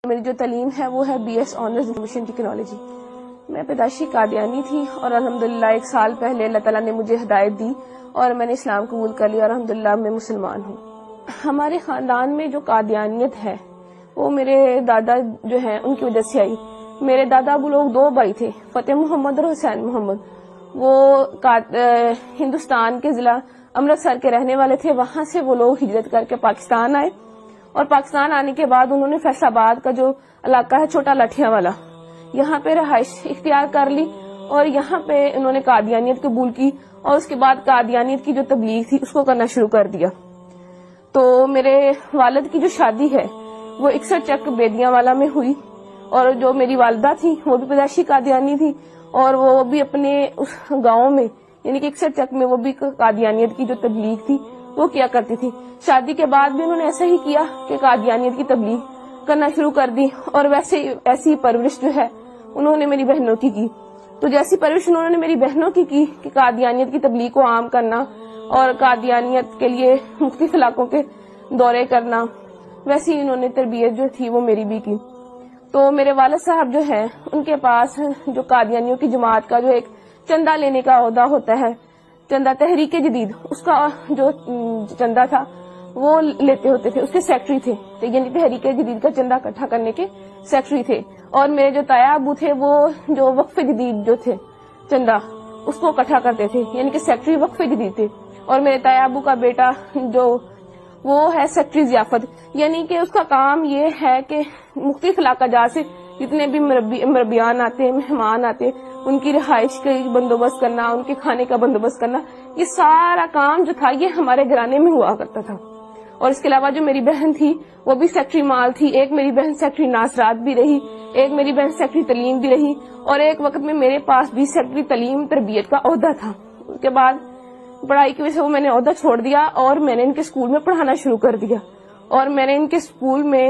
میری جو تعلیم ہے وہ ہے BS آنرز انفارمیشن ٹیکنالوجی. میں پیدائشی قادیانی تھی اور الحمدللہ 1 سال پہلے اللہ تعالیٰ نے مجھے ہدایت دی اور میں نے اسلام قبول کر لیا اور الحمدللہ میں مسلمان ہوں. ہمارے خاندان میں جو قادیانیت ہے وہ میرے دادا جو ہیں ان کی وجہ سے آئی. میرے دادا ابو لوگ 2 بھائی تھے، فتح محمد اور حسین محمد. وہ ہندوستان کے ضلع امرتسر کے رہنے والے تھے. وہاں سے وہ لوگ ہجرت کر کے پاکستان آئے اور پاکستان آنے کے بعد انہوں نے فیصل آباد کا جو علاقہ ہے چھوٹا لٹھیاں والا، یہاں پہ رہائش اختیار کر لی اور یہاں پہ انہوں نے قادیانیت قبول کی اور اس کے بعد قادیانیت کی جو تبلیغ تھی اس کو کرنا شروع کر دیا. تو میرے والد کی جو شادی ہے وہ 61 چک بیدیاں والا میں ہوئی اور جو میری والدہ تھی وہ بھی پیدائشی قادیانی تھی اور وہ بھی اپنے اس گاؤں میں یعنی کہ 61 چک میں وہ بھی قادیانیت کی جو تبلیغ تھی وہ کیا کرتی تھی. شادی کے بعد بھی انہوں نے ایسا ہی کیا کہ قادیانیت کی تبلیغ کرنا شروع کر دی اور ایسی پرورش جو ہے انہوں نے میری بہنوں کی کی. تو جیسی پرورش انہوں نے میری بہنوں کی کہ قادیانیت کی تبلیغ کو عام کرنا اور قادیانیت کے لیے مختلف علاقوں کے دورے کرنا، ویسی انہوں نے تربیت جو تھی وہ میری بھی کی. تو میرے والد صاحب جو ہے ان کے پاس جو قادیانیوں کی جماعت کا جو ایک چندہ لینے کا عہدہ ہوتا ہے، چندہ تحریک جدید، اس کا جو چندہ تھا وہ لیتے ہوتے تھے، اس کے سیکٹری تھے. یعنی تحریک جدید کا چندہ اکٹھا کرنے کے سیکٹری تھے. اور میرے جو تایا ابو تھے وہ جو وقف جدید جو تھے چندہ اس کو اکٹھا کرتے تھے، یعنی کہ سیکٹری وقف جدید تھے. اور میرے تایا ابو کا بیٹا جو وہ ہے سیکٹری ضیافت، یعنی کہ اس کا کام یہ ہے کہ مختلف علاقہ جات سے جتنے بھی مربیان آتے، مہمان آتے، ان کی رہائش کا بندوبست کرنا، ان کے کھانے کا بندوبست کرنا، یہ سارا کام جو تھا یہ ہمارے گھرانے میں ہوا کرتا تھا. اور اس کے علاوہ جو میری بہن تھی وہ بھی سیکٹری مال تھی. ایک میری بہن سیکٹری ناصرات بھی رہی، ایک میری بہن سیکٹری تعلیم بھی رہی اور ایک وقت میں میرے پاس بھی سیکٹری تعلیم تربیت کا عہدہ تھا. اس کے بعد پڑھائی کی وجہ سے وہ میں نے عہدہ چھوڑ دیا اور میں نے ان کے اسکول میں پڑھانا شروع کر دیا. اور میں نے ان کے اسکول میں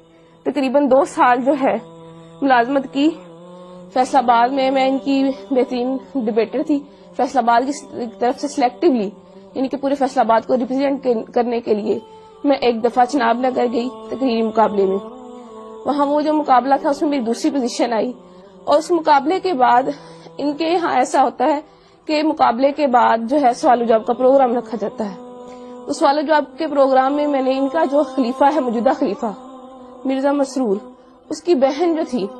تقریباً 2 سال جو ہے ملازمت کی. فیصل آباد میں ان کی بہترین ڈبیٹر تھی. فیصل آباد کی طرف سے سلیکٹیولی یعنی کہ پورے فیصل آباد کو ریپرزینٹ کرنے کے لیے میں ایک دفعہ چناب نگر گئی تقریری مقابلے میں. وہاں وہ جو مقابلہ تھا اس میں میری دوسری پوزیشن آئی. اور اس مقابلے کے بعد ان کے یہاں ایسا ہوتا ہے کہ مقابلے کے بعد جو ہے سوال و جواب کا پروگرام رکھا جاتا ہے. اس سوال و جواب کے پروگرام میں میں نے ان کا جو خلیفہ ہے، موجودہ خلیفہ مرزا مسرور، اس کی بہن جو تھی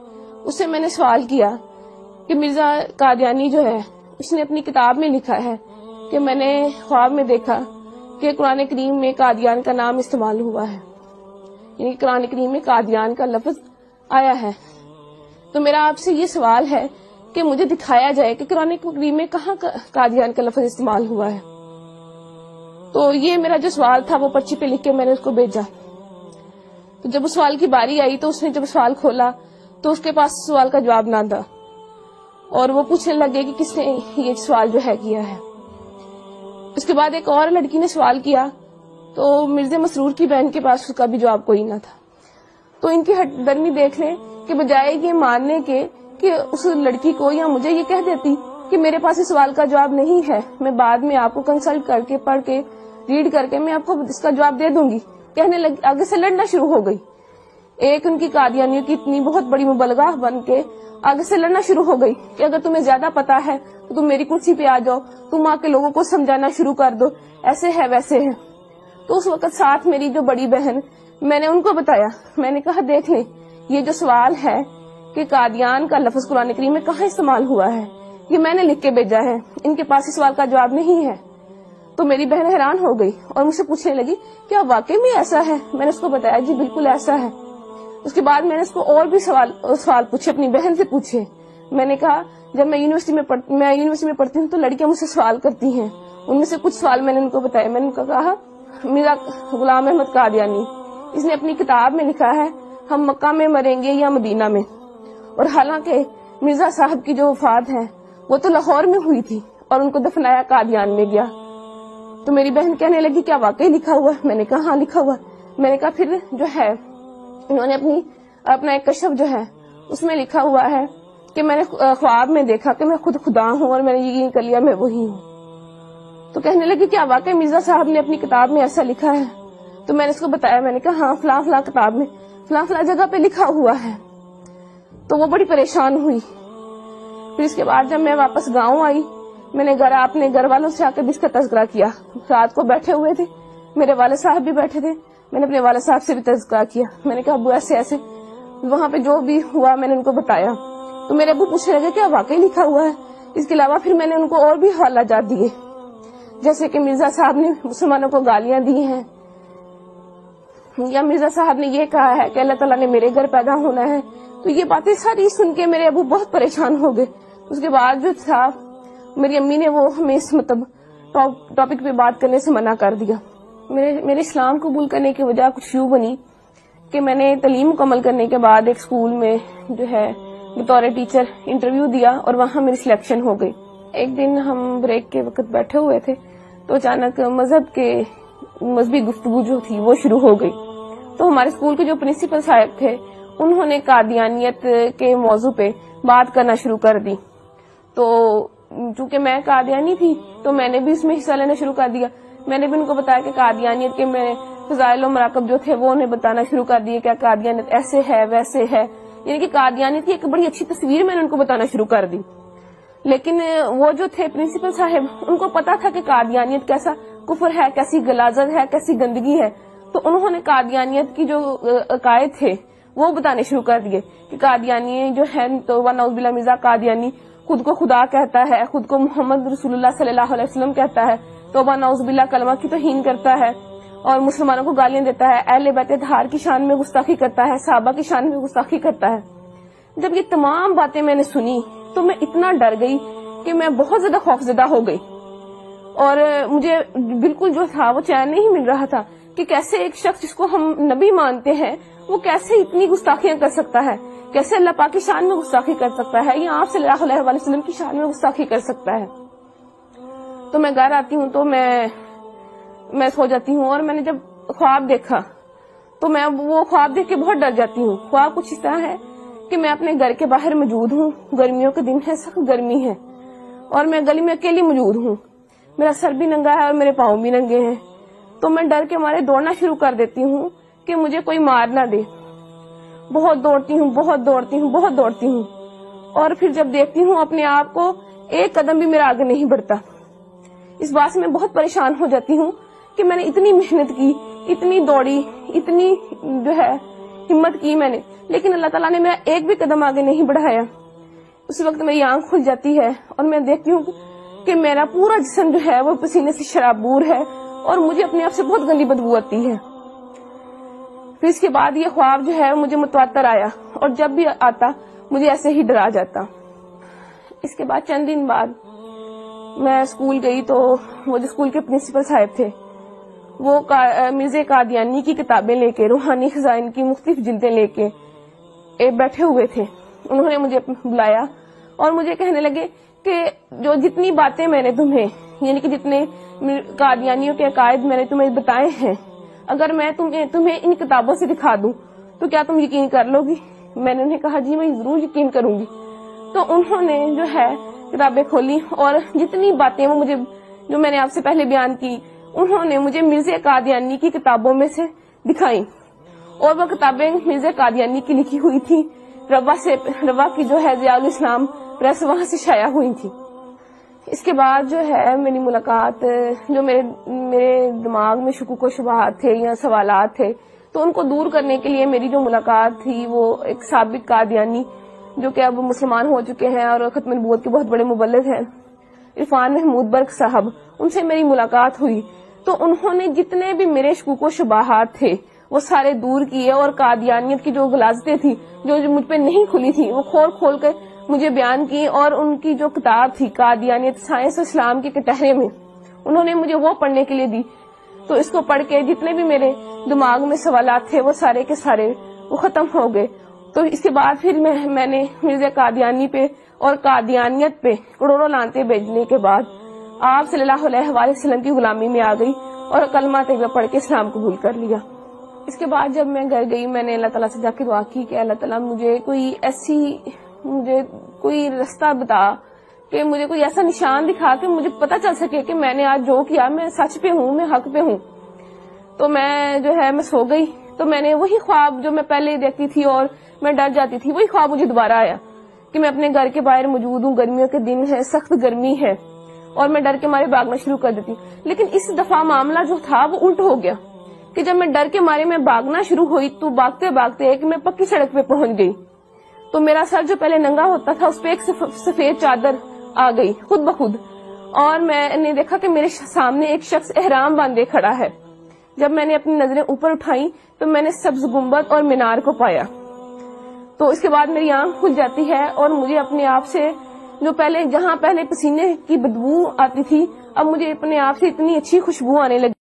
اس سے میں نے سوال کیا کہ مرزا قادیانی جو ہے اس نے اپنی کتاب میں لکھا ہے کہ میں نے خواب میں دیکھا کہ قرآن کریم میں قادیان کا نام استعمال ہوا ہے، یعنی قرآن کریم میں قادیان کا لفظ آیا ہے. تو میرا آپ سے یہ سوال ہے کہ مجھے دکھایا جائے کہ قرآن کریم میں کہاں قادیان کا لفظ استعمال ہوا ہے. تو یہ میرا جو سوال تھا وہ پرچی پہ لکھ کے میں نے اس کو بھیجا. تو جب اس سوال کی باری آئی تو اس نے جب سوال کھولا تو اس کے پاس سوال کا جواب نہ تھا اور وہ پوچھنے لگے کہ کس نے یہ سوال جو ہے کیا ہے. اس کے بعد ایک اور لڑکی نے سوال کیا تو مرزا مسرور کی بہن کے پاس اس کا بھی جواب کوئی نہ تھا. تو ان کی ہٹ درمی دیکھ لیں کہ بجائے یہ ماننے کے کہ اس لڑکی کو یا مجھے یہ کہہ دیتی کہ میرے پاس اس سوال کا جواب نہیں ہے، میں بعد میں آپ کو کنسلٹ کر کے پڑھ کے ریڈ کر کے میں آپ کو اس کا جواب دے دوں گی، کہنے لگی، آگے سے لڑنا شروع ہو گئی. ایک ان کی قادیانیوں کی اتنی بہت بڑی مبلغہ بن کے آگے سے لڑنا شروع ہو گئی کہ اگر تمہیں زیادہ پتا ہے تو تم میری کرسی پہ آ جاؤ، تم آ کے لوگوں کو سمجھانا شروع کر دو، ایسے ہے ویسے ہے. تو اس وقت ساتھ میری جو بڑی بہن، میں نے ان کو بتایا، میں نے کہا دیکھ لیں یہ جو سوال ہے کہ قادیان کا لفظ قرآن کریم میں کہاں استعمال ہوا ہے یہ میں نے لکھ کے بھیجا ہے، ان کے پاس اس سوال کا جواب نہیں ہے. تو میری بہن حیران ہو گئی اور مجھ سے پوچھنے لگی کیا واقعی میں ایسا ہے؟ میں نے اس کو بتایا جی بالکل ایسا ہے. اس کے بعد میں نے اس کو اور بھی سوال پوچھے، اپنی بہن سے پوچھے. میں نے کہا جب میں یونیورسٹی میں پڑھتی ہوں تو لڑکیاں مجھ سے سوال کرتی ہیں، ان میں سے کچھ سوال میں نے ان کو بتایا. میں نے ان کو کہا میرا غلام احمد قادیانی، اس نے اپنی کتاب میں لکھا ہے ہم مکہ میں مریں گے یا مدینہ میں، اور حالانکہ مرزا صاحب کی جو وفات ہے وہ تو لاہور میں ہوئی تھی اور ان کو دفنایا قادیان میں گیا. تو میری بہن کہنے لگی کیا واقعی لکھا ہوا ہے؟ میں نے کہا ہاں لکھا ہوا. میں نے کہا پھر جو ہے انہوں نے اپنا ایک کشف جو ہے اس میں لکھا ہوا ہے کہ میں نے خواب میں دیکھا کہ میں خود خدا ہوں اور میں نے یقین کر لیا میں وہی ہوں. تو کہنے لگی کیا واقعی مرزا صاحب نے اپنی کتاب میں ایسا لکھا ہے؟ تو میں نے اس کو بتایا، میں نے کہا ہاں فلاں فلاں کتاب میں فلاں فلاں جگہ پہ لکھا ہوا ہے. تو وہ بڑی پریشان ہوئی. پھر اس کے بعد جب میں واپس گاؤں آئی, میں نے اپنے گھر والوں سے آ کے بھی اس کا تذکرہ کیا. رات کو بیٹھے ہوئے تھے, میرے والد صاحب بھی بیٹھے تھے, میں نے اپنے والد صاحب سے بھی تذکرہ کیا. میں نے کہا ابو ایسے ایسے وہاں پہ جو بھی ہوا میں نے ان کو بتایا. تو میرے ابو پوچھنے لگے کیا واقعی لکھا ہوا ہے. اس کے علاوہ پھر میں نے ان کو اور بھی حوالہ جات دیے, جیسے کہ مرزا صاحب نے مسلمانوں کو گالیاں دی ہیں, یا مرزا صاحب نے یہ کہا ہے کہ اللہ تعالیٰ نے میرے گھر پیدا ہونا ہے. تو یہ باتیں ساری سن کے میرے ابو بہت پریشان ہو گئے. اس کے بعد جو تھا میری امی نے وہ ہمیں اس ٹاپک پہ بات کرنے سے منع کر دیا. میرے اسلام قبول کرنے کی وجہ کچھ یوں بنی کہ میں نے تعلیم مکمل کرنے کے بعد ایک اسکول میں جو ہے بطور ٹیچر انٹرویو دیا اور وہاں میری سلیکشن ہو گئی. ایک دن ہم بریک کے وقت بیٹھے ہوئے تھے تو اچانک مذہبی گفتگو جو تھی وہ شروع ہو گئی. تو ہمارے اسکول کے جو پرنسپل صاحب تھے انہوں نے قادیانیت کے موضوع پہ بات کرنا شروع کر دی. تو چونکہ میں قادیانی تھی تو میں نے بھی اس میں حصہ لینا شروع کر دیا. میں نے بھی ان کو بتایا کہ قادیانیت کے میں فضائل و مراقب جو تھے وہ انہیں بتانا شروع کر دیے, کیا قادیانیت ایسے ہے ویسے ہے, یعنی کہ قادیانیت کی ایک بڑی اچھی تصویر میں نے ان کو بتانا شروع کر دی. لیکن وہ جو تھے پرنسپل صاحب ان کو پتا تھا کہ قادیانیت کیسا کفر ہے, کیسی غلاظت ہے, کیسی گندگی ہے. تو انہوں نے قادیانیت کی جو عقائد تھے وہ بتانے شروع کر دیے کہ قادیانی جو ہے تو نعوذ باللہ مرزا قادیانی خود کو خدا کہتا ہے, خود کو محمد رسول اللہ صلی اللہ علیہ وسلم کہتا ہے, توبہ نعوذ باللہ کلمہ کی توہین کرتا ہے اور مسلمانوں کو گالیاں دیتا ہے, اہل بیت اطہار کی شان میں گستاخی کرتا ہے, صحابہ کی شان میں گستاخی کرتا ہے. جب یہ تمام باتیں میں نے سنی تو میں اتنا ڈر گئی کہ میں بہت زیادہ خوفزدہ ہو گئی اور مجھے بالکل جو تھا وہ چین نہیں مل رہا تھا کہ کیسے ایک شخص جس کو ہم نبی مانتے ہیں وہ کیسے اتنی گستاخیاں کر سکتا ہے, کیسے اللہ پاک کی شان میں گستاخی کر سکتا ہے یا آپ صلی اللہ علیہ وسلم کی شان میں گستاخی کر سکتا ہے. تو میں گھر آتی ہوں تو میں سو جاتی ہوں اور میں نے جب خواب دیکھا تو میں وہ خواب دیکھ کے بہت ڈر جاتی ہوں. خواب کچھ اس طرح ہے کہ میں اپنے گھر کے باہر موجود ہوں, گرمیوں کے دن ہے, سخت گرمی ہے اور میں گلی میں اکیلی موجود ہوں, میرا سر بھی ننگا ہے اور میرے پاؤں بھی ننگے ہیں. تو میں ڈر کے مارے دوڑنا شروع کر دیتی ہوں کہ مجھے کوئی مار نہ دے. بہت دوڑتی ہوں اور پھر جب دیکھتی ہوں اپنے آپ کو ایک قدم بھی میرا آگے نہیں بڑھتا. اس بات سے میں بہت پریشان ہو جاتی ہوں کہ میں نے اتنی محنت کی, اتنی دوڑی, اتنی جو ہے ہمت کی میں نے, لیکن اللہ تعالیٰ نے میرا ایک بھی قدم آگے نہیں بڑھایا. اس وقت میری آنکھ کھل جاتی ہے اور میں دیکھتی ہوں کہ میرا پورا جسم جو ہے وہ پسینے سے شرابور ہے اور مجھے اپنے آپ سے بہت گندی بدبو آتی ہے. پھر اس کے بعد یہ خواب جو ہے مجھے متواتر آیا اور جب بھی آتا مجھے ایسے ہی ڈرا جاتا. اس کے بعد چند دن بعد میں اسکول گئی تو وہ جو اسکول کے پرنسپل صاحب تھے وہ مرزا قادیانی کی کتابیں لے کے, روحانی خزائن کی مختلف جلدیں لے کے بیٹھے ہوئے تھے. انہوں نے مجھے بلایا اور مجھے کہنے لگے کہ جو جتنی باتیں میں نے تمہیں یعنی کہ جتنے قادیانیوں کے عقائد میں نے تمہیں بتائے ہیں, اگر میں تمہیں ان کتابوں سے دکھا دوں تو کیا تم یقین کر لو گی؟ میں نے انہیں کہا جی میں ضرور یقین کروں گی. تو انہوں نے جو ہے کتابیں کھولی اور جتنی باتیں وہ مجھے جو میں نے آپ سے پہلے بیان کی انہوں نے مجھے مرزا قادیانی کی کتابوں میں سے دکھائیں اور وہ کتابیں مرزا قادیانی کی لکھی ہوئی تھی. روا کی جو ہے ضیاء الاسلام پریس وہاں سے شائع ہوئی تھی. اس کے بعد جو ہے میری ملاقات جو میرے دماغ میں شکوک و شبہات تھے یا سوالات تھے تو ان کو دور کرنے کے لیے میری جو ملاقات تھی وہ ایک سابق قادیانی جو کہ اب مسلمان ہو چکے ہیں اور ختم نبوت کے بہت بڑے مبلغ ہیں, عرفان محمود برق صاحب, ان سے میری ملاقات ہوئی. تو انہوں نے جتنے بھی میرے شکوک و شبہات تھے وہ سارے دور کیے اور قادیانیت کی جو غلاظتیں تھی جو مجھ پہ نہیں کھلی تھی وہ کھول کر مجھے بیان کی. اور ان کی جو کتاب تھی قادیانیت سائنس اسلام کے کٹہرے میں انہوں نے مجھے وہ پڑھنے کے لیے دی. تو اس کو پڑھ کے جتنے بھی میرے دماغ میں سوالات تھے وہ سارے کے سارے وہ ختم ہو گئے. تو اس کے بعد پھر میں نے مرزا قادیانی پہ اور قادیانیت پہ کروڑوں لعنتیں بھیجنے کے بعد آپ صلی اللہ علیہ وسلم کی غلامی میں آ گئی اور کلمہ طیبہ پڑھ کے اسلام قبول کر لیا. اس کے بعد جب میں گھر گئی میں نے اللہ تعالیٰ سے جا کے دعا کی کہ اللہ تعالیٰ مجھے کوئی رستہ بتا, کہ مجھے کوئی ایسا نشان دکھا کہ مجھے پتہ چل سکے کہ میں نے آج جو کیا میں سچ پہ ہوں, میں حق پہ ہوں. تو میں جو ہے میں سو گئی تو میں نے وہی خواب جو میں پہلے دیکھتی تھی اور میں ڈر جاتی تھی، وہی خواب مجھے دوبارہ آیا کہ میں اپنے گھر کے باہر موجود ہوں، گرمیوں کے دن ہے، سخت گرمی ہے، اور میں ڈر کے مارے بھاگنا شروع کر دیتی ہوں۔ لیکن اس دفعہ معاملہ جو تھا وہ الٹ ہو گیا کہ جب میں ڈر کے مارے میں بھاگنا شروع ہوئی تو بھاگتے بھاگتے ایک میں پکی سڑک پہ پہنچ گئی، تو میرا سر جو پہلے ننگا ہوتا تھا اس پہ ایک سفید چادر آ گئی خود بخود، اور میں نے دیکھا کہ میرے سامنے ایک شخص احرام باندھے کھڑا ہے۔ جب میں نے اپنی نظریں اوپر اٹھائیں تو میں نے سبز گنبد اور مینار کو پایا، تو اس کے بعد میری آنکھ کھل جاتی ہے اور مجھے اپنے آپ سے جو جہاں پہلے پسینے کی بدبو آتی تھی، اب مجھے اپنے آپ سے اتنی اچھی خوشبو آنے لگی۔